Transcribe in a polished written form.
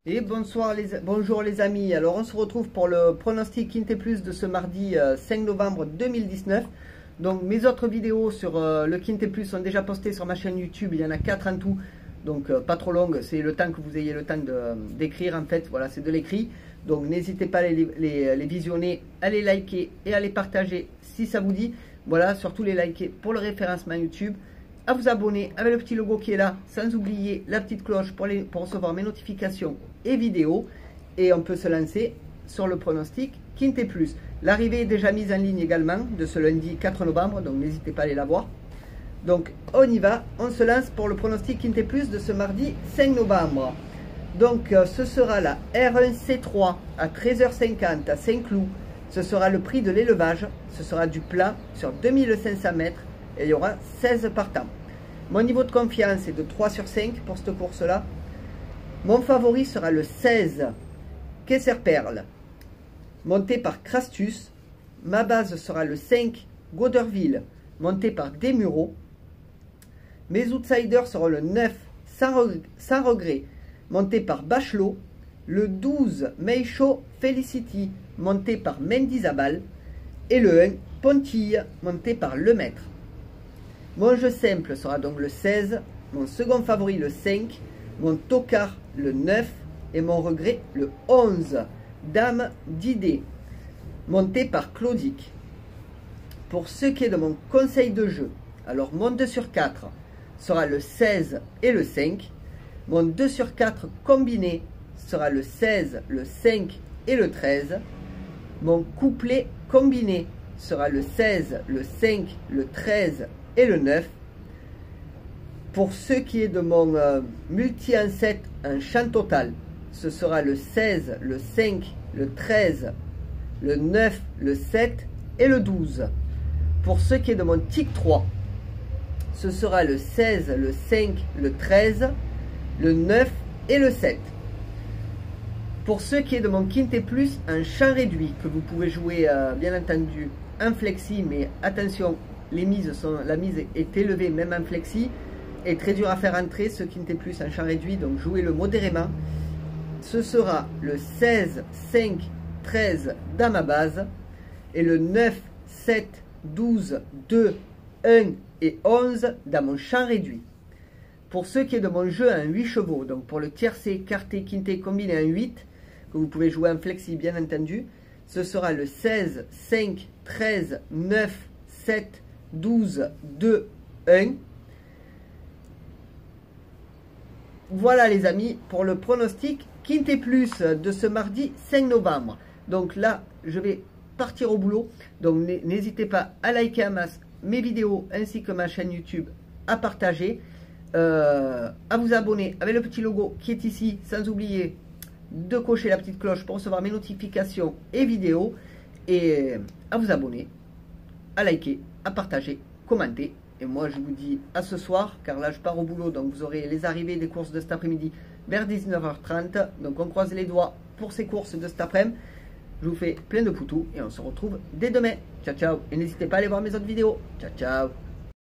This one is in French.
Et bonjour les amis, alors on se retrouve pour le pronostic Quinté Plus de ce mardi 5 novembre 2019. Donc mes autres vidéos sur le Quinté Plus sont déjà postées sur ma chaîne YouTube, il y en a 4 en tout. Donc pas trop longue, c'est le temps que vous ayez le temps d'écrire en fait, voilà c'est de l'écrit. Donc n'hésitez pas à les visionner, à les liker et à les partager si ça vous dit. Voilà, surtout les liker pour le référencement YouTube. À vous abonner avec le petit logo qui est là, sans oublier la petite cloche pour recevoir mes notifications et vidéos. Et on peut se lancer sur le pronostic Quinté Plus. L'arrivée est déjà mise en ligne également de ce lundi 4 novembre, donc n'hésitez pas à aller la voir. Donc on y va, on se lance pour le pronostic Quinté Plus de ce mardi 5 novembre. Donc ce sera la R1C3 à 13h50 à Saint-Cloud. Ce sera le prix de l'élevage, ce sera du plat sur 2500 mètres et il y aura 16 partants. Mon niveau de confiance est de 3 sur 5 pour cette course-là. Mon favori sera le 16, Kesser Perle, monté par Crastus. Ma base sera le 5, Goderville, monté par Desmureaux. Mes outsiders seront le 9, Sans Regret, monté par Bachelot. Le 12, Meisho Felicity, monté par Mendizabal. Et le 1, Pontille, monté par Lemaître. Mon jeu simple sera donc le 16, mon second favori le 5, mon tocard le 9 et mon regret le 11, Dame d'idée, monté par Claudic. Pour ce qui est de mon conseil de jeu, alors mon 2 sur 4 sera le 16 et le 5, mon 2 sur 4 combiné sera le 16, le 5 et le 13, mon couplet combiné sera le 16, le 5, le 13 et le 9. Pour ce qui est de mon multi en 7 en champ total, ce sera le 16, le 5, le 13, le 9, le 7 et le 12. Pour ce qui est de mon tic 3, ce sera le 16, le 5, le 13, le 9 et le 7. Pour ce qui est de mon Quinté Plus, un champ réduit que vous pouvez jouer bien entendu en flexi, mais attention, la mise est élevée même en flexi et très dur à faire entrer ce Quinté Plus en champ réduit, donc jouez-le modérément. Ce sera le 16, 5, 13 dans ma base et le 9, 7, 12, 2, 1 et 11 dans mon champ réduit. Pour ce qui est de mon jeu en 8 chevaux, donc pour le tiercé, quarté, quinté combiné en 8, que vous pouvez jouer en flexi bien entendu, ce sera le 16, 5, 13, 9, 7, 12, 2, 1. Voilà les amis pour le pronostic Quinté Plus de ce mardi 5 novembre. Donc là, je vais partir au boulot. Donc n'hésitez pas à liker en masse mes vidéos ainsi que ma chaîne YouTube, à partager, à vous abonner avec le petit logo qui est ici, sans oublier de cocher la petite cloche pour recevoir mes notifications et vidéos, et à vous abonner, à liker, à partager, commenter. Et moi je vous dis à ce soir, car là je pars au boulot, donc vous aurez les arrivées des courses de cet après-midi vers 19h30. Donc on croise les doigts pour ces courses de cet après-midi. Je vous fais plein de poutous et on se retrouve dès demain. Ciao ciao, et n'hésitez pas à aller voir mes autres vidéos. Ciao ciao.